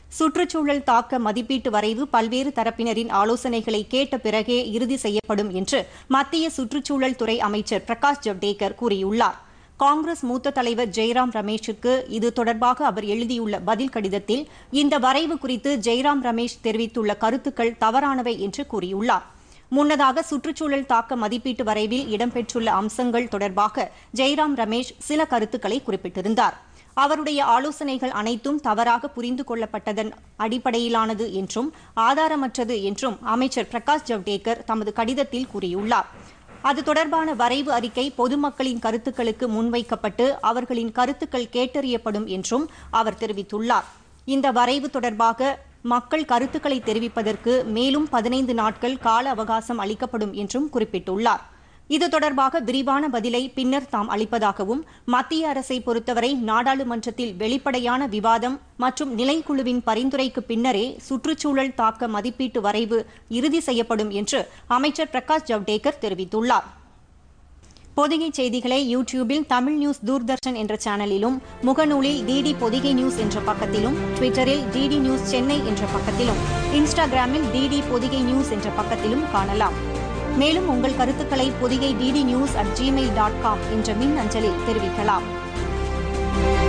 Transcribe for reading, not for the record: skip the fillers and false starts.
சுற்றுச்சூழல் தாக்க மதிப்பீட்டு வரைவு பல்வேறு தரப்பினரின் ஆலோசனைகளை கேட்ட பிறகே இறுதி செய்யப்படும் என்று மத்திய சுற்றுச்சூழல் துறை அமைச்சர் பிரகாஷ் ஜவ்டேகர் கூறியுள்ளார். காங்கிரஸ் மூத்த தலைவர் ஜெய்ராம் ரமேஷுக்கு இது தொடர்பாக அவர் எழுதியுள்ள பதில் கடிதத்தில் இந்த வரைவு குறித்து ஜெய்ராம் ரமேஷ் தெரிவித்துள்ள கருத்துக்கள் தவறானவை என்று கூறியுள்ளார். முன்னதாக சுற்றுச்சூழல் தாக்க மதிப்பீட்டு வரைவில் இடம்பெற்றுள்ள அம்சங்கள் தொடர்பாக ஜெய்ராம் ரமேஷ் சில கருத்துக்களை குறிப்பிட்டிருந்தார். அவருடைய ஆலோசனைகள் அனைத்தும் தவறாக புரிந்து கொள்ளப்பட்டதன் அடிப்படையிலானது என்றும் ஆதாரமற்றது என்றும் அமைச்சர் பிரகாஷ் ஜவ்டேகர் தமது கடிதத்தில் கூறியுள்ளார். அது தொடர்பான வரைவு அறிக்கை பொதுமக்களின் கருத்துக்களுக்கு முன்வைக்கப்பட்டு அவர்களின் கருத்துக்கள் கேட்டறியப்படும் என்றும் அவர் தெரிவித்துள்ளார். இந்த வரைவு தொடர்பாக மக்கள் கருத்துக்களை தெரிவிப்பதற்கு மேலும் 15 நாட்கள் கால அவகாசம் அளிக்கப்படும் என்றும் குறிப்பிட்டுள்ளார். இது தொடர்பாக விரிவான பதிலை பின்னர் தாம் அளிப்பதாகவும் மத்திய அரசை பொறுத்தவரை நாடாளுமன்றத்தில் வெளிப்படையான விவாதம் மற்றும் நிலைக்குழுவின் பரிந்துரைக்கு பின்னரே சுற்றுச்சூழல் தாக்க மதிப்பீட்டு வரைவு இறுதி செய்யப்படும் என்று அமைச்சர் பிரகாஷ் ஜவ்டேகர் தெரிவித்துள்ளார். பொதிகை செய்திகளை யூடியூபில் தமிழ் நியூஸ் தூர்தர்ஷன் என்ற சேனலிலும், முகநூலில் டிடி பொதிகை நியூஸ் என்ற பக்கத்திலும், ட்விட்டரில் டிடி நியூஸ் சென்னை என்ற பக்கத்திலும், இன்ஸ்டாகிராமில் டிடி பொதிகை நியூஸ் என்ற பக்கத்திலும் காணலாம். மேலும் உங்கள் கருத்துக்களை பொதிகை DD News@gmail.com என்ற மின் அஞ்சலில் தெரிவிக்கலாம்.